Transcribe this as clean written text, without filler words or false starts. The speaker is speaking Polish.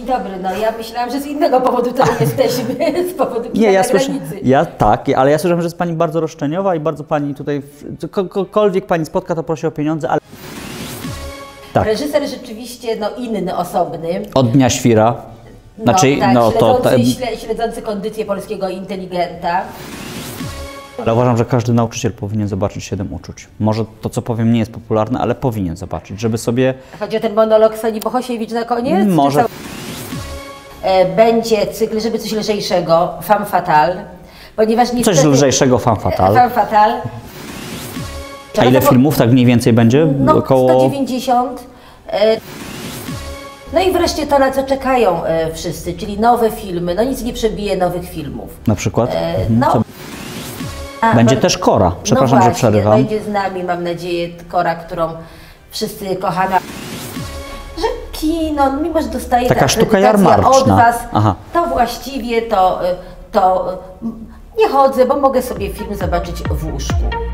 dobry, no ja myślałam, że z innego powodu tutaj jesteśmy, z powodu kina Nie, ja na słyszę, granicy. ale ja słyszałem, że jest Pani bardzo roszczeniowa i bardzo Pani tutaj, kogokolwiek Pani spotka, to prosi o pieniądze, ale... Tak. Reżyser rzeczywiście no, inny, osobny. Od Dnia Świra. Znaczy, no, tak, śledzący kondycję polskiego inteligenta. Ale uważam, że każdy nauczyciel powinien zobaczyć 7 uczuć. Może to, co powiem, nie jest popularne, ale powinien zobaczyć, żeby sobie... Chodzi o ten monolog Soni Bohosiewicz na koniec? Może. Będzie cykl, żeby coś lżejszego, femme fatale, ponieważ niestety... Coś lżejszego, femme fatale. Femme fatale. A ile filmów tak mniej więcej będzie? No, około... 190. No i wreszcie to, na co czekają wszyscy, czyli nowe filmy. No nic nie przebije nowych filmów. Na przykład? No, Będzie też Kora. Przepraszam, no właśnie, że przerywam. Będzie z nami, mam nadzieję, Kora, którą wszyscy kochamy. Że kino, mimo że dostaje Taka sztuka akredytację jarmarczna. od Was, Aha. to właściwie to nie chodzę, bo mogę sobie film zobaczyć w łóżku.